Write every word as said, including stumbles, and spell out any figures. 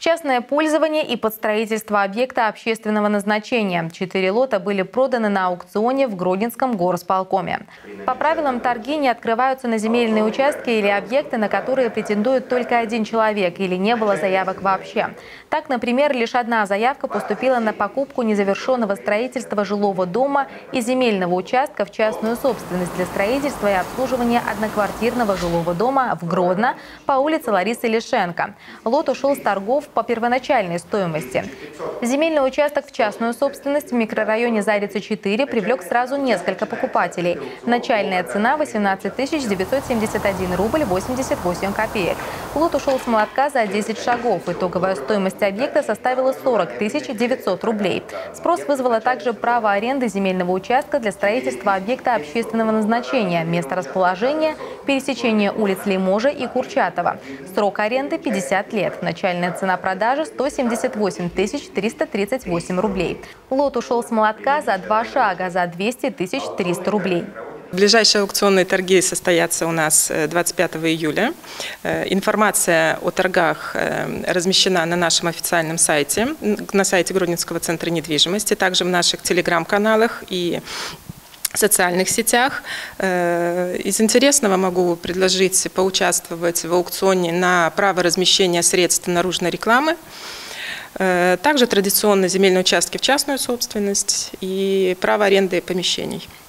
частное пользование и под строительство объекта общественного назначения. Четыре лота были проданы на аукционе в Гродненском горосполкоме. По правилам, торги не открываются на земельные участки или объекты, на которые претендует только один человек или не было заявок вообще. Так, например, лишь одна заявка поступила на покупку незавершенного строительства жилого дома и земельного участка в частную собственность для строительства и обслуживания одноквартирного жилого дома в Гродно по улице Ларисы Лишенко. Лот ушел с торгов по первоначальной стоимости. Земельный участок в частную собственность в микрорайоне Зарица четыре привлек сразу несколько покупателей. Начальная цена – восемнадцать тысяч девятьсот семьдесят один рубль восемьдесят восемь копеек. Лот ушел с молотка за десять шагов. Итоговая стоимость объекта составила сорок тысяч девятьсот рублей. Спрос вызвало также право аренды земельного участка для строительства объекта общественного назначения, место расположения – пересечение улиц Лиможа и Курчатова. Срок аренды – пятьдесят лет. Начальная цена продажи – сто семьдесят восемь тысяч триста тридцать восемь рублей. Лот ушел с молотка за два шага за двести тысяч триста рублей. Ближайшие аукционные торги состоятся у нас двадцать пятого июля. Информация о торгах размещена на нашем официальном сайте, на сайте Гродненского центра недвижимости, также в наших телеграм-каналах и социальных сетях. Из интересного могу предложить поучаствовать в аукционе на право размещения средств наружной рекламы. Также традиционно земельные участки в частную собственность и право аренды помещений.